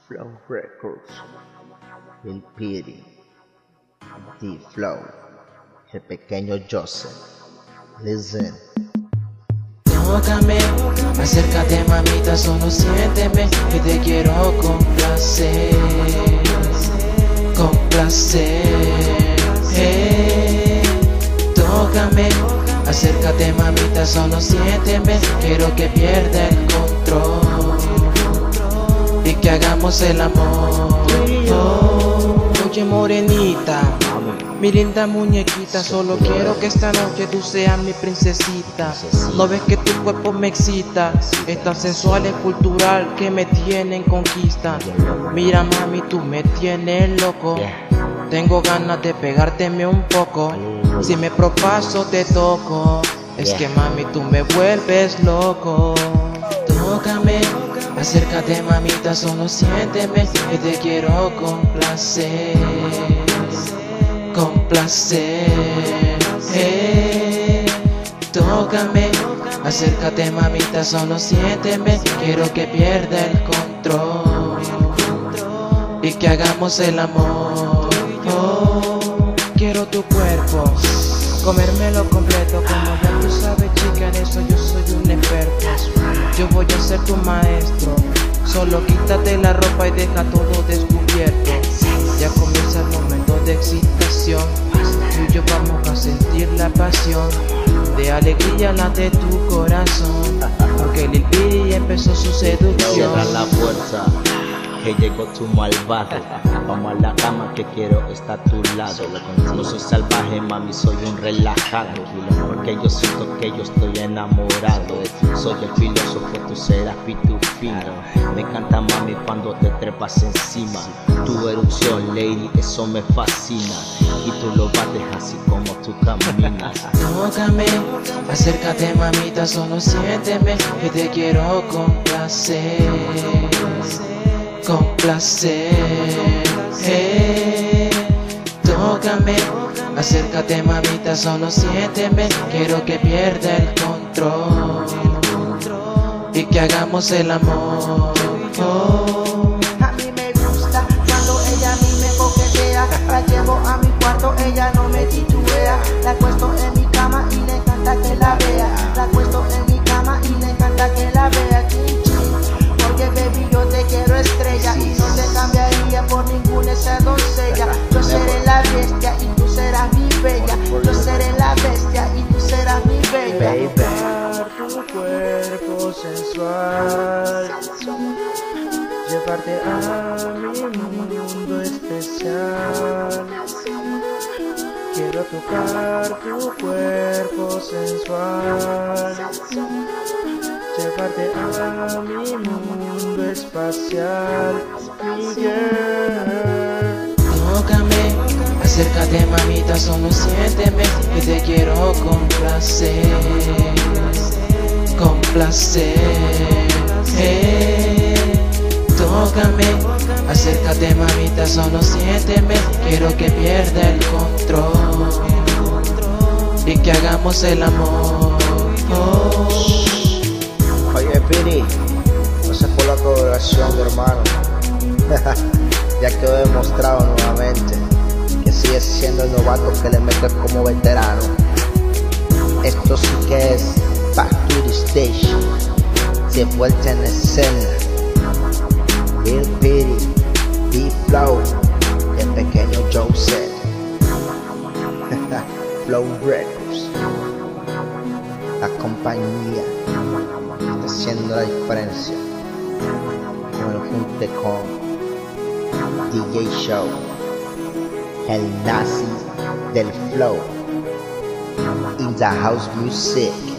Flow Records, el Piri, D-Flow, el pequeño Joseph. Listen. Tócame, acércate mamita, solo siénteme que te quiero complacer, complacer. Tócame, acércate mamita, solo siénteme, quiero que pierda el control y que hagamos el amor. Oye morenita, mi linda muñequita, solo quiero que esta noche tú seas mi princesita. ¿No ves que tu cuerpo me excita? Es tan sensual, es cultural, que me tiene en conquista. Mira mami, tú me tienes loco. Tengo ganas de pegárteme un poco. Si me propaso te toco. Es que mami, tú me vuelves loco. Tócame, acércate mamita, solo siénteme que te quiero complacer, complacer. Tócame, acércate mamita, solo siénteme, quiero que pierda el control y que hagamos el amor. Quiero tu cuerpo, comérmelo completo, como ya tú sabes chica, en eso yo soy un experto. Yo voy a ser tu maestro, solo quítate la ropa y deja todo descubierto. Ya comienza el momento de excitación, tú y yo vamos a sentir la pasión de alegría late tu corazón, porque Lil Piri empezó su seducción. Cierra la puerta, que llegó tu malvado. Vamos a la cama que quiero estar a tu lado. No soy salvaje, mami, soy un relajado, porque yo siento que yo estoy enamorado. Soy el filósofo, tú serás pitufino. Me encanta mami cuando te trepas encima. Tu erupción, lady, eso me fascina. Y tú lo bates así como tú caminas. Tócame, acércate mamita, solo siénteme que te quiero complacer, complacer. Tócame, acércate mamita, solo siénteme, quiero que pierda el control y que hagamos el amor. A mí me gusta cuando ella a mí me coquetea. La llevo a mi cuarto, ella no me titubea. La acuesto en mi cama y le encanta que la vea. La acuesto en mi cama y le encanta que la vea. Chin, chin. Oye baby, yo te quiero estrella y no te cambiaría por ninguna esa doncella. Yo seré la bestia y tú serás mi bella. Yo seré la bestia y tú serás mi bella. Tocar tu cuerpo sensual, llevarte a mi mundo especial. Quiero tocar tu cuerpo sensual, llevarte a mi mundo espacial, mi girl. Tócame, acércate mamita, solo siénteme que te quiero complacer, complacer. Tócame, acércate mamita, solo siénteme, quiero que pierda el control y que hagamos el amor. Oye Piri, no sé por la coloración, mi hermano. Ya quedó demostrado nuevamente que sigue siendo el novato que le mete como veterano. Esto sí que es back to the stage, de vuelta en escena. Lil Piri, D-Flow, el pequeño Joseph. Flow Records, la compañía que está haciendo la diferencia con el junte con DJ Show, el nazi del flow, in the house music.